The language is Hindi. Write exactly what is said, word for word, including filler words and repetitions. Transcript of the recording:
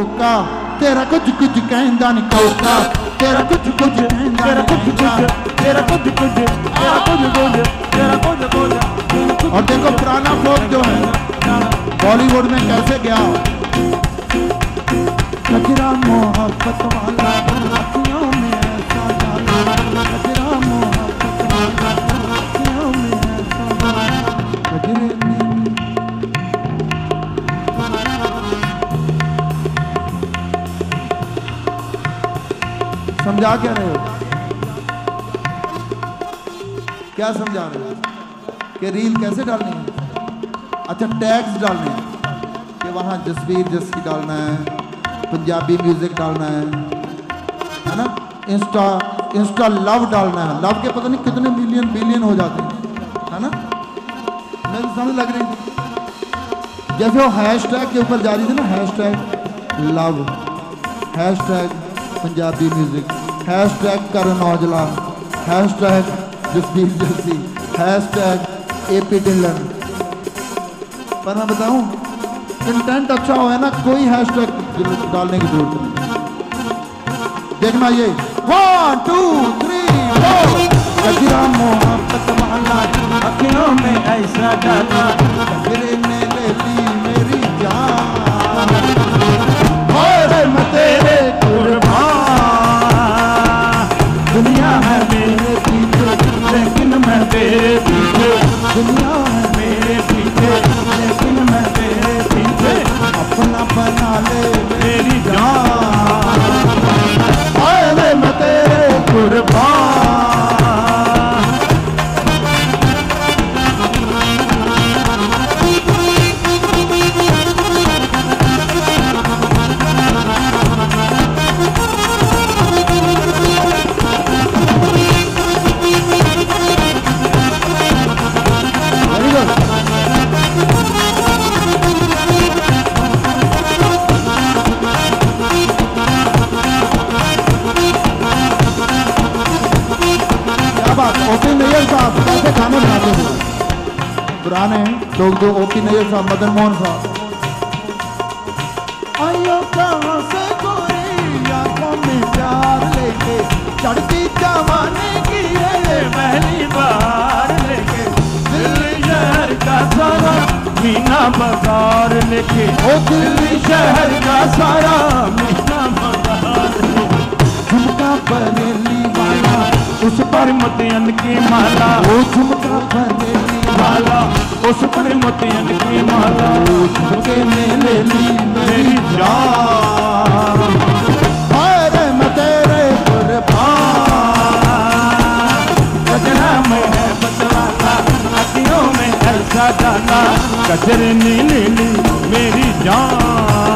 कोका तेरा कुछ कुछ कहंदा नहीं कोका तेरा कुछ कुछ कहंदा तेरा कुछ कुछ तेरा कुछ कुछ तेरा कुछ कुछ तेरा कुछ कुछ। और देखो पुराना फोक जो है बॉलीवुड में कैसे गया। कजरा मोहब्बत वाला अखियों में ऐसा डाला कजरा मोहब्बत वाला अखियों में ऐसा डाला कजरे समझा क्या रहे हो क्या समझा रहे हो कि रील कैसे डालनी है। अच्छा टैग्स डालने हैं कि वहाँ जसवीर जस्सी डालना है पंजाबी म्यूजिक डालना है है ना। इंस्टा इंस्टा लव डालना है लव के पता नहीं कितने मिलियन बिलियन हो जाते हैं है ना। मैं समझ लग रही थी जैसे वो हैश टैग के ऊपर जा रही थी ना hashtag love hashtag Punjabi music hashtag Karan Aujla hashtag Jasvir Jassi hashtag AP Dhillon. पर मैं बताऊं कंटेंट अच्छा हो है ना कोई हैश टैग डालने की जरूरत नहीं। देखना ये वन टू थ्री फोर कजरा मोहब्बत वाला अखियों में ऐसा डाला कजरे ने ले ली मेरी जान और मैं तेरे कुर्बान। दुनिया है मेरे पीछे लेकिन मैं तेरे पीछे दुनिया है मेरे पीछे लेकिन मैं तेरे पीछे अपना बना ले मेरी जान अरे मैं तेरे कुर्बान। ओपी नैयर साहब कैसे खाने बनाते थे पुराने लोग जो ओपी नैयर साहब मदन मोहन साहब। आयो कहाँ से गोरी आंखों में प्यार लेके चढ़ती जवानी की है पहली बार लेके दिल्ली शहर का सारा मीना बाजार लेके ओ दिल्ली शहर का सारा मीना बाजार झुमका बरेली वाला उस पर मोतियन की माला वो झुमका बरेली वाला उस पर मोतियन की माला झुमके में ले ली मेरी जान अरे मैं तेरे कुर्बान। कजरा में है बदलाला अखियों में ऐसा डाला कजरे ने ले ली मेरी जान।